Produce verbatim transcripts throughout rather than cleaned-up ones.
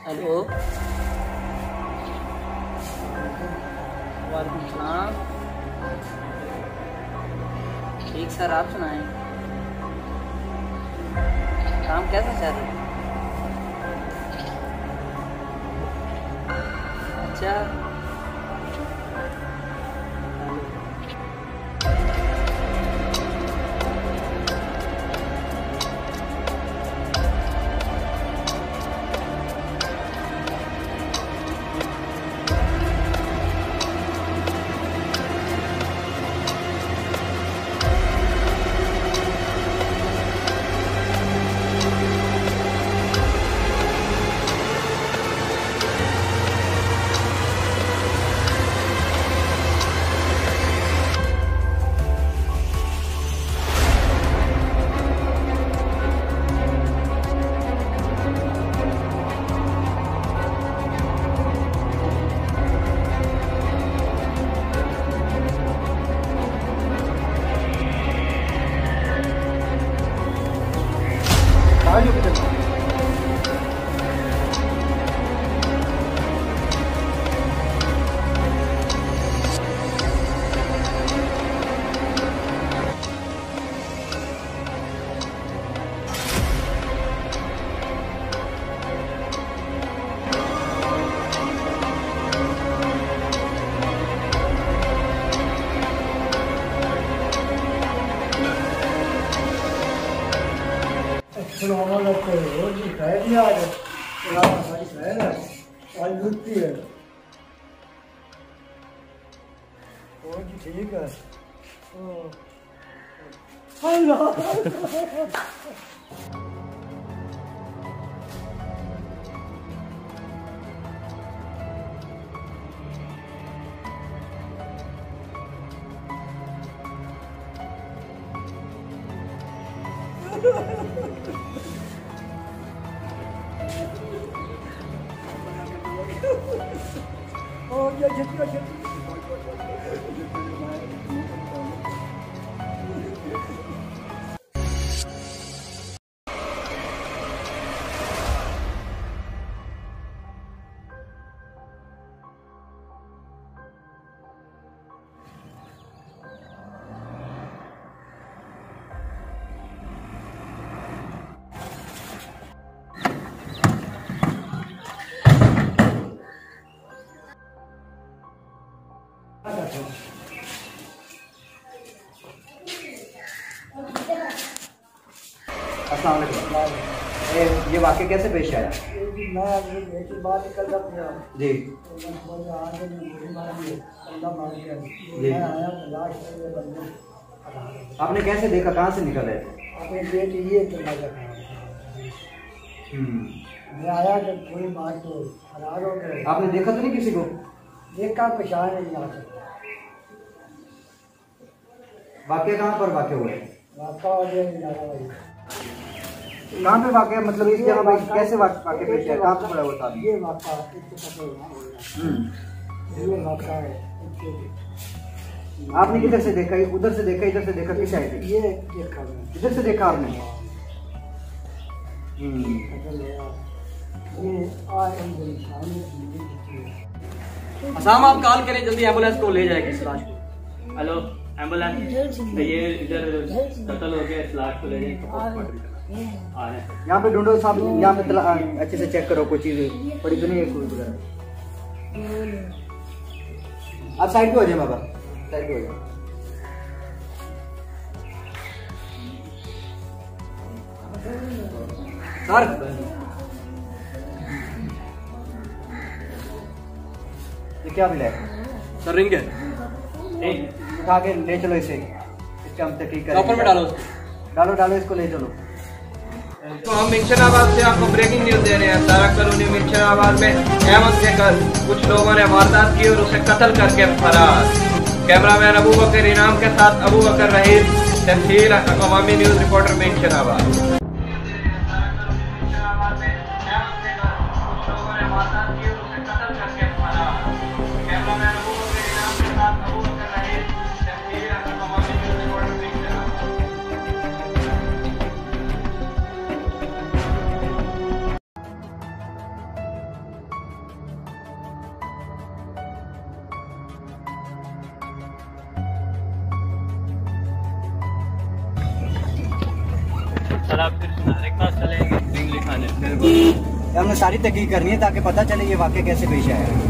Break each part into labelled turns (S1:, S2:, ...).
S1: Hello, वालेकुम सलाम। ठीक सर, आप सुनाएं, काम कैसा चल रहा है? अच्छा,
S2: ठीक है। Oh, ya, ya, ya, ya.
S3: अस्सलाम वालेकुम। ये वाक़या कैसे पेश आया?
S2: मैं बात निकल जाती है
S3: जी जी। आपने कैसे देखा, कहाँ से निकल रहे थे?
S2: अपने बेटी ये तो मैं आया जब थोड़ी बात तो फरार हो गए।
S3: आपने देखा तो नहीं किसी को?
S2: देखा पहचान नहीं आ सकता।
S3: वाक़या कहाँ पर वाक़या हुआ है?
S2: वाक़या हो गया
S3: कहाँ पे वाक़या, मतलब इस जगह पे कैसे वाक़या पेश आया, कहाँ पे पड़ा हुआ था?
S2: ये वाक़या ये वाक़या है।
S3: आपने किधर से देखा? उधर से देखा, इधर से देखा, किस साइड से?
S2: ये देखा
S3: इधर से देखा आपने?
S1: असाम आप कॉल करें, जल्दी एम्बुलेंस को ले जाएगी इस लाश को। हेलो एम्बुलेंस, ये इधर कत्ल हो गया, इस लाश को ले जाएंगे।
S3: यहाँ पे ढूंढो साहब, यहाँ पे अच्छे से चेक करो, कोई चीज पड़ी तो नहीं है कोई वगैरह। आप साइड पे हो जाए बाबा, साइड पे हो जाए। सर ये क्या मिला है?
S1: सर रिंग है,
S3: उठा के ले चलो इसे, इसके हम तहकीक करेंगे।
S1: चॉपर में डालो,
S3: डालो डालो इसको, ले चलो।
S4: तो हम मिंशनाबाद से आपको ब्रेकिंग न्यूज दे रहे हैं। सारा कॉलोनी मिंशनाबाद में अहमद के घर कुछ लोगों ने वारदात की और उसे कत्ल करके फरार। कैमरामैन अबू बकर इनाम के साथ अबू बकर रहीम, तहसील अवामी न्यूज रिपोर्टर मिंशनाबाद।
S1: सर आप फिर सुनारे के पास चलेंगे रिंग लिखाने। बिल्कुल,
S3: हमने सारी तहकीक करनी है ताकि पता चले ये वाकया कैसे पेश आया है।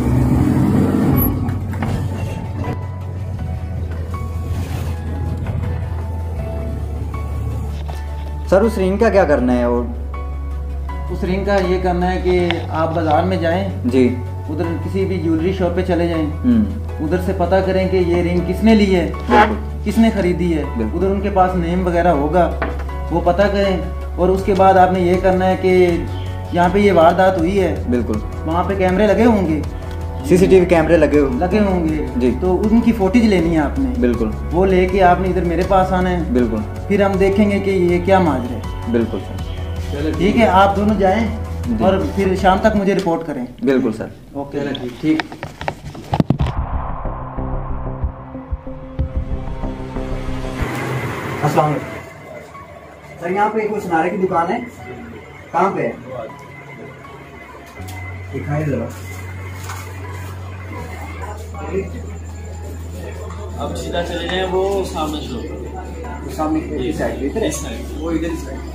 S3: सर उस रिंग का क्या करना है? और
S5: उस रिंग का ये करना है कि आप बाजार में जाएं
S3: जी,
S5: उधर किसी भी ज्वेलरी शॉप पे चले जाएं,
S3: हम्म,
S5: उधर से पता करें कि ये रिंग किसने ली है, किसने खरीदी है।
S3: बिल्कुल।
S5: उधर उनके पास नेम वगैरह होगा, वो पता करें। और उसके बाद आपने ये करना है कि यहाँ पे ये वारदात हुई है,
S3: बिल्कुल,
S5: वहाँ पे कैमरे लगे होंगे,
S3: सीसीटीवी कैमरे लगे हुए
S5: लगे होंगे
S3: जी।
S5: तो उनकी फोटेज लेनी है आपने।
S3: बिल्कुल,
S5: वो लेके आपने इधर मेरे पास आना है,
S3: बिल्कुल,
S5: फिर हम देखेंगे कि ये क्या माजरा है।
S3: बिल्कुल सर।
S5: ठीक है, आप दोनों जाएं
S3: जी।
S5: और फिर शाम तक मुझे रिपोर्ट करें।
S3: बिल्कुल सर।
S5: ओके ठीक।
S3: अस्सलाम वालेकुम सर, यहाँ पे कोई सुनारे की दुकान है, कहाँ पे है? दिखाइए जरा।
S1: अब सीधा चले जाएं, वो सामने शॉप,
S3: तो सामने इस साइड इधर है?
S1: इस साइड।
S3: वो इधर इस साइड।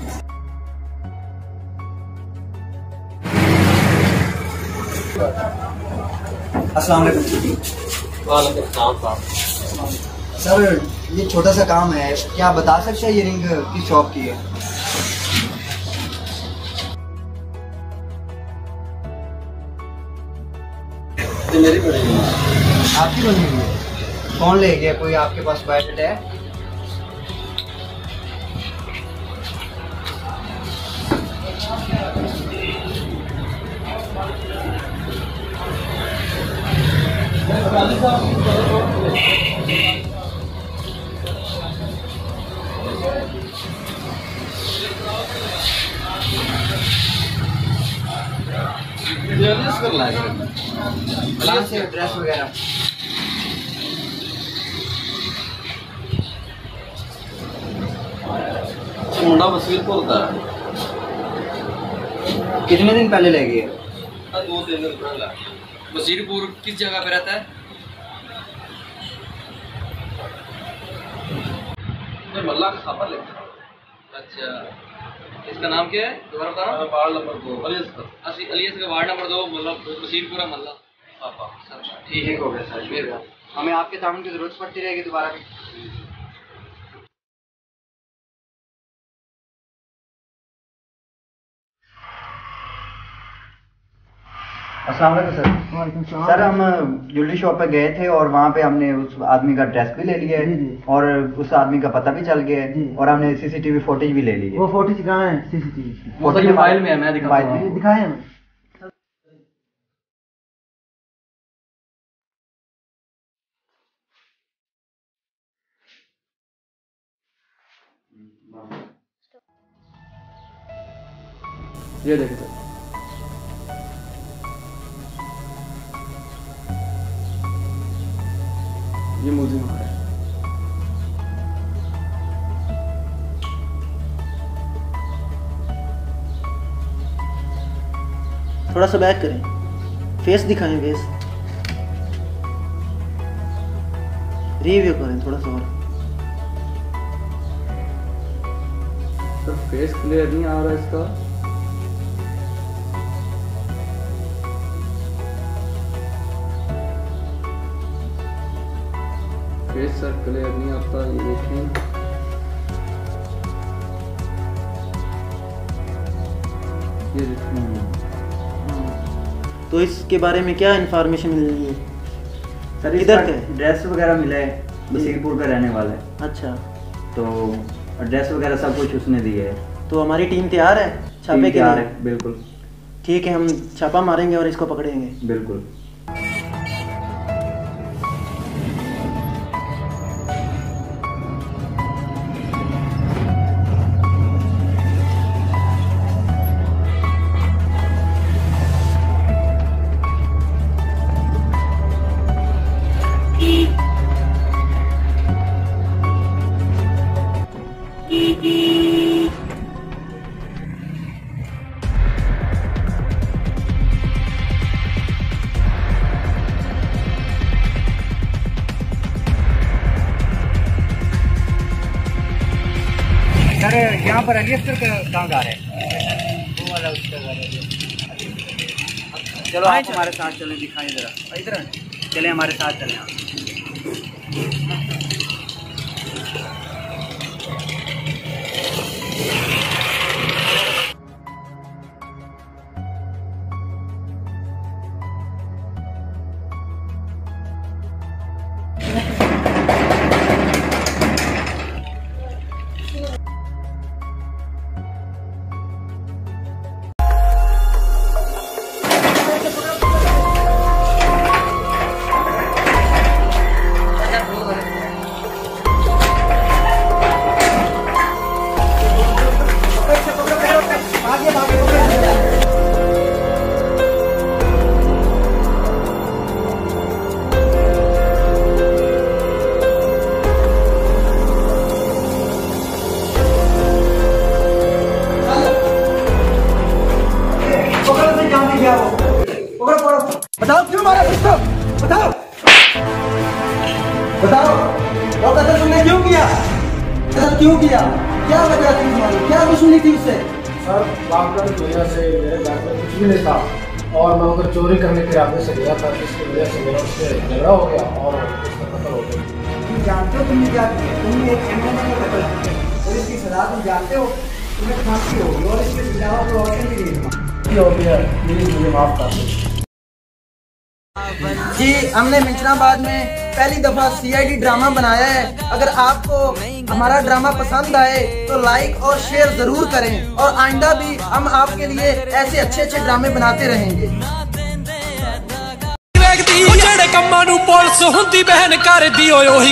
S3: अस्सलाम वालेकुम।
S1: वालेकुम सलाम।
S3: सर ये छोटा सा काम है, क्या आप बता सकते हैं ये रिंग किस शॉप की है?
S1: मेरी पड़ेगी।
S3: आपकी बनी हुई है? कौन ले गया? कोई आपके पास बायोडेटा है? क्लास से ड्रेस वगैरह
S1: मुंडा वसीलपुर का है।
S3: कितने दिन पहले ले गए?
S1: दो तीन दिन पहले। वसीलपुर किस जगह पे रहता है? मल्ला का खबर लेता है। अच्छा, इसका नाम क्या है? दोबारा बताना। वार्ड नंबर दो, अलियस का। असली अलियस का वार्ड नंबर दो, मतलब वसीलपुरा मल्ला। पापा सर
S3: ठीक हो गया सर, शुक्रिया। हमें आपके ताउन की जरूरत पड़ती रहेगी दोबारा भी। अस्सलाम वालेकुम सर। सर हम ज्वेलरी शॉप पे गए थे और वहाँ पे हमने उस आदमी का ड्रेस भी ले लिया
S5: जी,
S3: है
S5: जी।
S3: और उस आदमी का पता भी चल गया
S5: जी।
S3: है और हमने सीसीटीवी फुटेज भी ले ली है।
S5: वो फोटेज कहाँ है सीसीटीवी?
S1: वो तो ये फाइल में है, मैं दिखाता
S3: फाइल
S1: हूँ।
S3: में।
S5: दिखाए हमें।
S1: ये देखे सर, ये म्यूजिक है।
S5: थोड़ा सा बैक करें, फेस दिखाएं, फेस रिव्यू करें थोड़ा सा और।
S1: सर फेस क्लियर नहीं आ रहा इसका। फेस सर क्लियर नहीं आता, ये देखें। ये देखें।
S5: तो इसके बारे में क्या इन्फॉर्मेशन मिल रही है?
S3: सर
S5: किधर
S3: इसका
S5: के?
S3: ड्रेस वगैरह मिला है, बसीरपुर का रहने वाला है,
S5: अच्छा,
S3: तो ड्रेस वगैरह सब कुछ उसने दिया है।
S5: तो हमारी टीम तैयार है छापे
S3: टीम
S5: के
S3: तैयार
S5: लिए?
S3: है, बिल्कुल
S5: ठीक है, हम छापा मारेंगे और इसको पकड़ेंगे।
S3: बिल्कुल। सर यहाँ पर अली अख्तर कहाँ घर है? वो वाला उसका घर है। चलो आप हमारे साथ चलें, दिखाएं जरा इधर, चलें हमारे साथ चलें आप।
S5: बताओ क्यों मारा उसको? बताओ बताओ वो कत्ल तुमने क्यों किया? कत्ल क्यों किया? क्या वजह थी तुम्हारी? क्या दुश्मनी थी उससे?
S6: सर वाकई की वजह से मेरे घर में कुछ भी नहीं था और मैं उधर चोरी करने के इरादे से गया था, जिसकी वजह से मेरा उससे झगड़ा हो गया और उसका कत्ल हो गया।
S5: तुम जानते हो तुमने क्या किया? तुमने एक एमएलए को कत्ल किया और इसकी सजा तुम जानते हो, तुम्हें फांसी होगी और इसके अलावा कोई ऑप्शन भी नहीं है।
S6: हो गया, प्लीज मुझे माफ कर दो।
S5: जी हमने मिंचनाबाद में पहली दफा सीआईडी ड्रामा बनाया है। अगर आपको हमारा ड्रामा पसंद आए तो लाइक और शेयर जरूर करें और आइंदा भी हम आपके लिए ऐसे अच्छे अच्छे ड्रामे बनाते रहेंगे।
S7: ਜਿਹੜੇ ਕੰਮਾਂ ਨੂੰ ਪੁਲਿਸ ਹੁੰਦੀ ਬਹਿਨ ਕਰਦੀ ਓਏ ਉਹੀ